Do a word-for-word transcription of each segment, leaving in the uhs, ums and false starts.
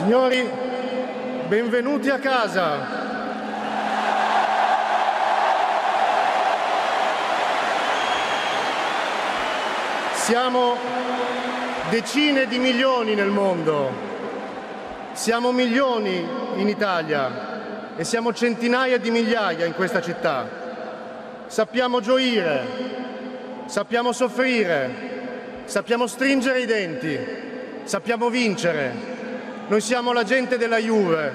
Signori, benvenuti a casa. Siamo decine di milioni nel mondo, siamo milioni in Italia e siamo centinaia di migliaia in questa città. Sappiamo gioire, sappiamo soffrire, sappiamo stringere i denti, sappiamo vincere. Noi siamo la gente della Juve.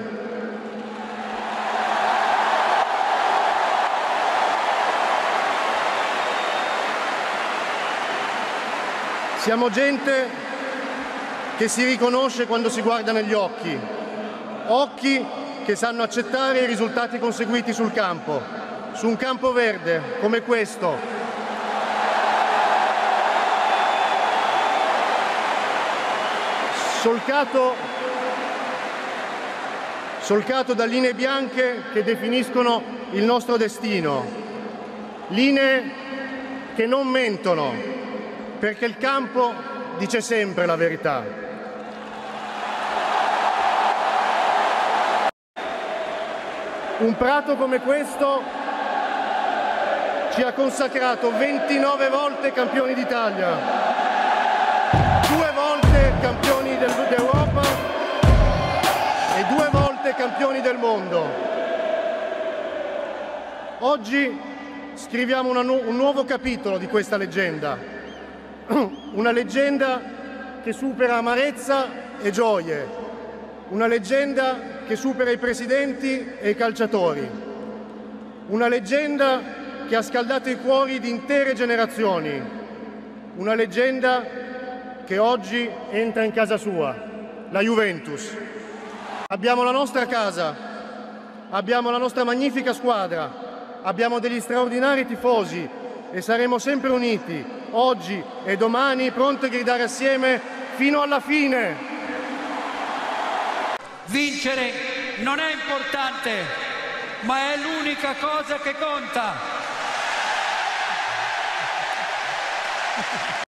Siamo gente che si riconosce quando si guarda negli occhi, occhi che sanno accettare i risultati conseguiti sul campo, su un campo verde come questo. Solcato solcato da linee bianche che definiscono il nostro destino, linee che non mentono, perché il campo dice sempre la verità. Un prato come questo ci ha consacrato ventinove volte campioni d'Italia, due volte campioni d'Europa e due volte campioni del mondo. Oggi scriviamo una nu- un nuovo capitolo di questa leggenda, una leggenda che supera amarezza e gioie, una leggenda che supera i presidenti e i calciatori, una leggenda che ha scaldato i cuori di intere generazioni, una leggenda che oggi entra in casa sua, la Juventus. Abbiamo la nostra casa, abbiamo la nostra magnifica squadra, abbiamo degli straordinari tifosi e saremo sempre uniti, oggi e domani, pronti a gridare assieme fino alla fine. Vincere non è importante, ma è l'unica cosa che conta.